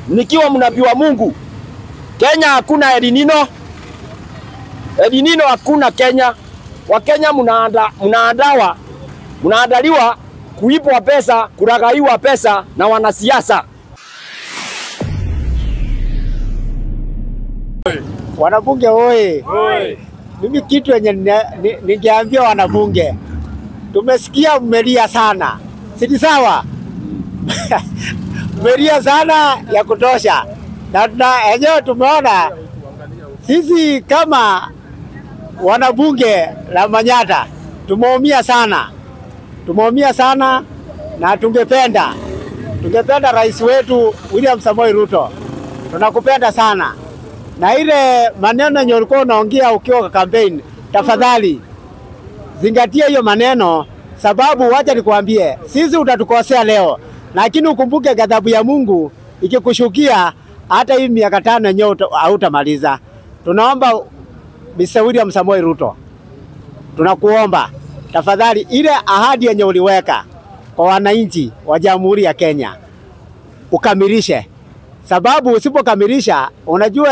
nikiwa mnabii wa Mungu. Kenya hakuna Elnino. Elnino hakuna Kenya. Wakenya mnaandaliwa kuipwa pesa, kuragaiwa pesa na wanasiasa. Wanabunge oye. Mimi kitu yenye ningeambia wanabunge, tumesikia mmelia sana, si sawa? Mmelia sana ya kutosha, na enyewe tumeona sisi kama wanabunge la Manyata tumeumia sana, na tungependa rais wetu William Samoei Ruto, tunakupenda sana. Na ile maneno yenye ulikuwa unaongea ukiwa kwa campaign, tafadhali zingatia hiyo maneno, sababu wacha nikwambie, sisi utatukosea leo, lakini ukumbuke ghadhabu ya Mungu ikikushukia, hata hii miaka 5 yenyewe hautamaliza. Tunaomba Mr. William Samoei Ruto, tunakuomba tafadhali, ile ahadi yenye uliweka kwa wananchi wa Jamhuri ya Kenya ukamilishe. Sababu usipokamilisha, unajua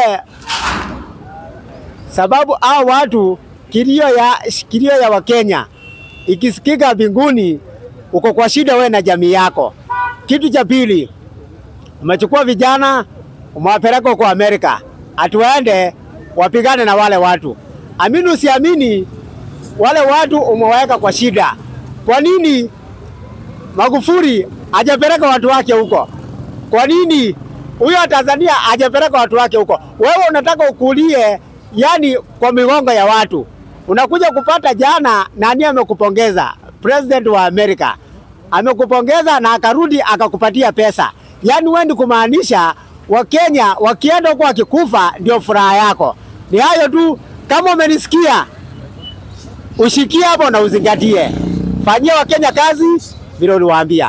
sababu hao watu kilio ya Wakenya ikisikika mbinguni, uko kwa shida wewe na jamii yako. Kitu cha pili, umechukua vijana umewapeleka kwa Amerika atuende wapigane na wale watu. Amini usiamini, wale watu umewaweka kwa shida. Kwa nini Magufuli hajapeleka watu wake huko? Kwa nini huyo Tanzania hajapeleka watu wake huko? Wewe unataka ukulie yani kwa migongo ya watu. Unakuja kupata jana, nani amekupongeza? President wa Amerika amekupongeza na akarudi akakupatia pesa. Yani wewe ni kumaanisha Wakenya wakienda huko wakikufa ndio furaha yako. Ni hayo tu. Kama umenisikia, ushikie hapo na uzingatie. Fanyia Wakenya kazi vile uliwaambia.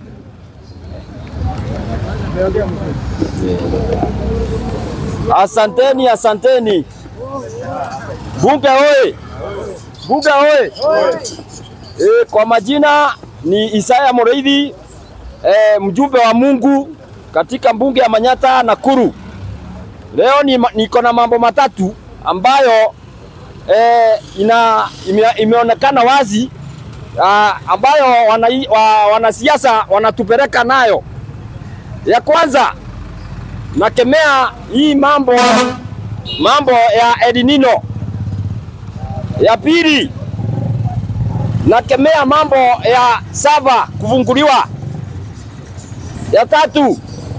Asanteni. Bunge oye. Kwa majina ni Isaya Moreithi, mjumbe wa Mungu katika bunge ya Manyata Nakuru. Leo niko na mambo matatu ambayo imeonekana wazi, ambayo wanasiasa wanatupeleka nayo. Ya kwanza, nakemea hii mambo ya Elnino. Ya pili, nakemea mambo ya sava kufunguliwa. Ya tatu,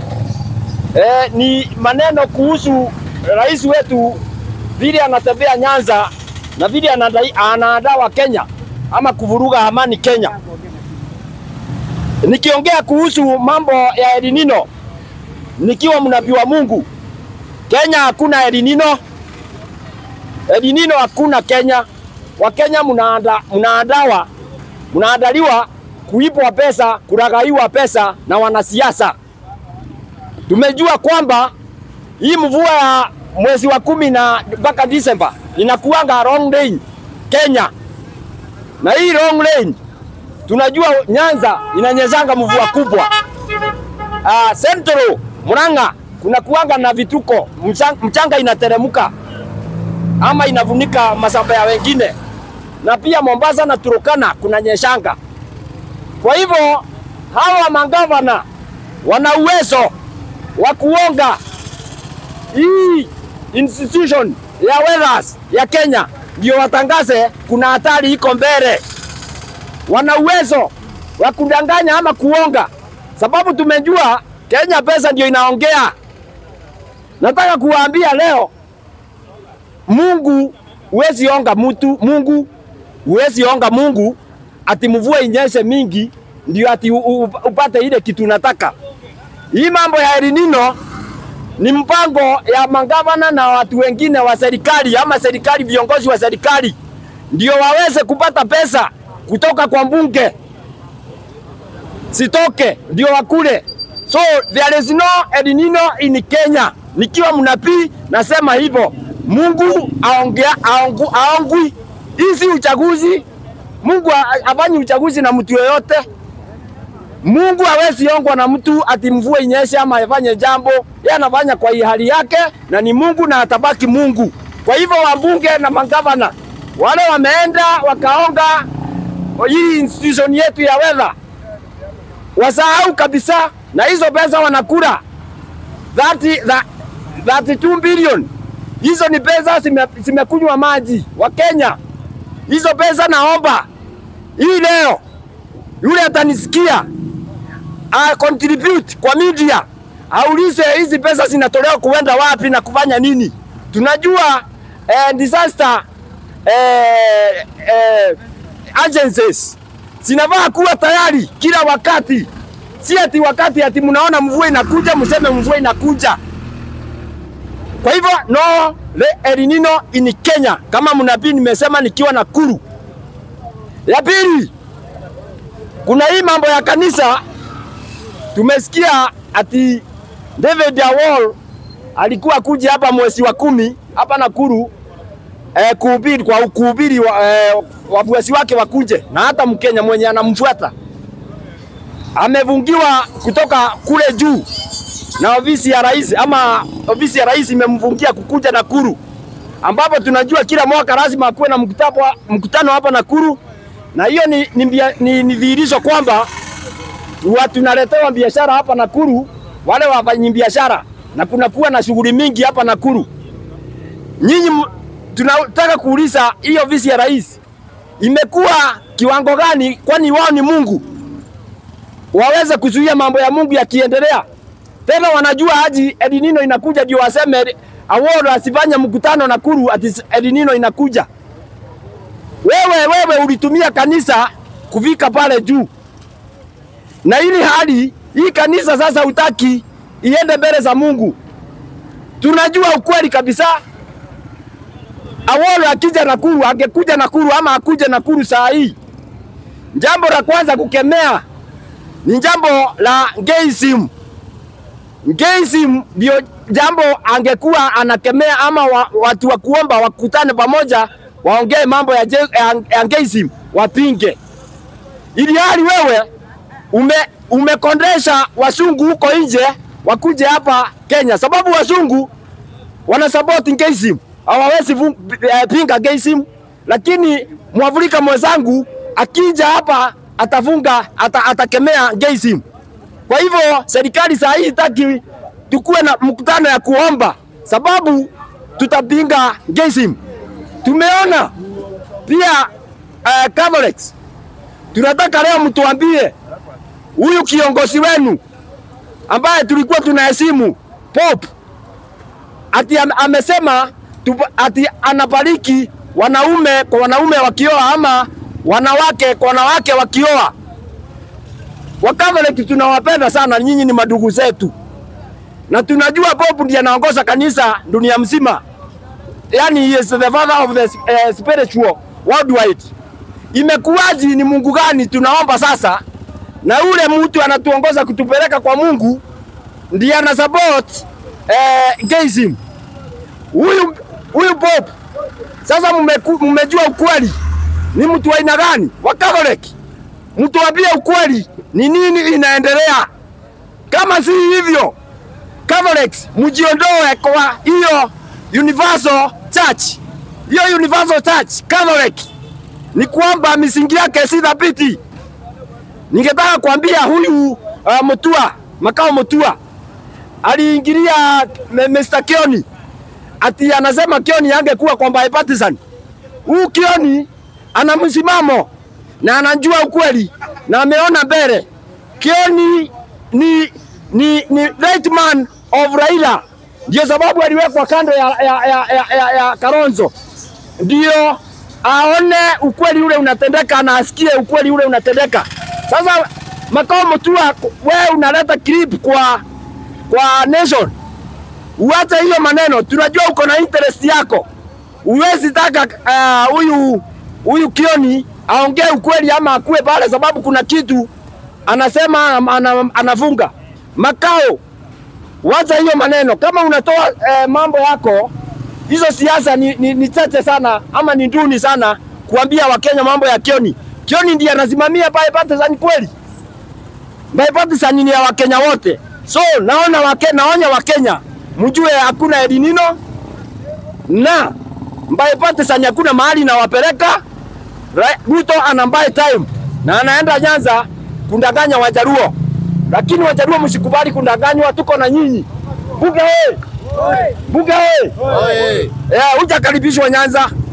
ni maneno kuhusu rais wetu vile anatembea Nyanza na vile anaandaa Kenya ama kuvuruga amani Kenya. Nikiongea kuhusu mambo ya Elnino, nikiwa mnabii wa Mungu, Kenya hakuna Elnino. Elnino hakuna Kenya. Wakenya mnaandaliwa kuipwa pesa, kuragaiwa pesa na wanasiasa. Tumejua kwamba hii mvua ya mwezi wa 10 na mpaka Disemba inakuanga long range Kenya. Na hii long range tunajua Nyanza inanyezanga mvua kubwa. Central Murang'a kuna kuanga na vituko, mchanga inateremuka ama inavunika masamba ya wengine. Na pia Mombasa na Turkana kuna nyeshanga. Kwa hivyo hawa magavana wana uwezo wa kuonga hii institution ya weathers ya Kenya ndio watangaze kuna hatari iko mbele. Wana uwezo wa kudanganya ama kuonga, sababu tumejua Kenya pesa ndio inaongea. Nataka kuwaambia leo, Mungu huwezi onga mtu, huwezi onga Mungu ati mvua inyeshe mingi ndio ati upate ile kitu unataka. Hii mambo ya Elnino ni mpango ya magavana na watu wengine wa serikali ama serikali, viongozi wa serikali ndio waweze kupata pesa kutoka kwa mbunge, sitoke ndio wakule. So there is no Elnino in Kenya. Nikiwa mnabii nasema hivyo. Mungu aongui hizi uchaguzi. Mungu afanye uchaguzi na mtu yoyote. Mungu hawezi ongwa na mtu ati mvua inyeshe ama afanye jambo. Yeye anafanya kwa hali yake na ni Mungu na atabaki Mungu. Kwa hivyo wabunge na magavana wale wameenda wakaonga hii institution yetu ya weather, wasahau kabisa, na hizo pesa wanakula 32 billion. Hizo ni pesa zimekunywa maji wa Kenya. Hizo pesa naomba hii leo yule atanisikia contribute kwa media, aulize hizi pesa zinatolewa kuenda wapi na kufanya nini. Tunajua disaster agencies zinafaa kuwa tayari kila wakati, si ati wakati ati mnaona mvua inakuja mseme mvua inakuja. Kwa hivyo no Elnino in Kenya, kama mnabii nimesema nikiwa Nakuru. Ya pili, kuna hii mambo ya kanisa. Tumesikia ati David Awol alikuwa kuja hapa mwezi wa 10 hapa Nakuru kuhubiri wafuasi wake wakuje, na hata Mkenya mwenye anamfuata amevungiwa kutoka kule juu na ofisi ya rais, ama ofisi ya rais imemfungia kukuja Nakuru, ambapo tunajua kila mwaka lazima akuwe na mkutano hapa Nakuru, na hiyo ni dhihirisho kwamba watu naletewa biashara hapa Nakuru, wale wafanyi biashara, na kuna kuwa na shughuli mingi hapa Nakuru. Nyinyi tunataka kuuliza hiyo ofisi ya rais imekuwa kiwango gani? Kwani wao ni Mungu? Waweze kuzuia mambo ya Mungu yakiendelea? Tena wanajua haji Elnino inakuja ndio waseme Awolo asifanye mkutano Nakuru ati Elnino inakuja. Wewe ulitumia kanisa kufika pale juu, na ili hali hii kanisa sasa utaki iende mbele za Mungu. Tunajua ukweli kabisa. Awolo akija Nakuru, angekuja Nakuru ama akuje Nakuru saa hii, jambo la kwanza kukemea ni jambo la gayism. Gayism ndio jambo angekuwa anakemea, ama watu wa kuomba wakutane pamoja waongee mambo ya gayism wapinge. Ili hali wewe umekondesha wasungu huko nje wakuje hapa Kenya, sababu wasungu wana support gayism, hawawezi pinga gayism. Lakini Mwafrika mwenzangu akija hapa atafunga, atakemea gayism. Kwa hivyo serikali saa hii taki tukue na mkutano ya kuomba, sababu tutapinga gayism. Tumeona pia Catholics. Tunataka leo mtuambie huyu kiongozi wenu ambaye tulikuwa tunaheshimu Pope ati amesema ati anabariki wanaume kwa wanaume wakioa, ama wanawake kwa wanawake wakioa. Wakatholiki tunawapenda sana, nyinyi ni madugu zetu, na tunajua Pope ndiye anaongoza kanisa dunia mzima, yani he is the father of the spiritual worldwide. Imekuwaji ni Mungu gani tunaomba sasa, na ule mtu anatuongoza kutupeleka kwa Mungu ndiye ana support gayism? Huyu Pope sasa mmejua ukweli ni mtu wa aina gani? Wakatholiki mtuambie ukweli ni nini inaendelea. Kama si hivyo, Catholics mjiondoe kwa hiyo universal church. Hiyo universal church Catholic ni kwamba misingi yake si thabiti. Ningetaka kuambia huyu Makao Mutua aliingilia Mr. Kioni ati anasema Kioni angekuwa kwa bipartisan. Huyu Kioni ana msimamo na anajua ukweli na ameona mbele. Kioni ni right man of Raila, ndio sababu aliwekwa kando ya Kalonzo, ndio aone ukweli ule unatendeka na asikie ukweli ule unatendeka. Sasa Makao Mutua, wewe unaleta clip kwa nation. Uache hiyo maneno, tunajua uko na interest yako. Uwezi taka huyu Kioni aongee ukweli ama akue pale, sababu kuna kitu anasema anafunga. Makao, wacha hiyo maneno. Kama unatoa mambo yako, hizo siasa ni chache sana ama ni duni sana kuambia Wakenya mambo ya Kioni. Kioni ndiye anasimamia pale bipartisan kweli? bipartisan ni ya Wakenya wote. So naonya Wakenya mjue hakuna Elnino na bipartisan hakuna mahali na wapeleka. Ruto anambai time na anaenda Nyanza kundanganya Wajaruo. Lakini Wajaruo msikubali kundanganywa, tuko na nyinyi. Buga he! Buga he! Uja karibishwa Nyanza.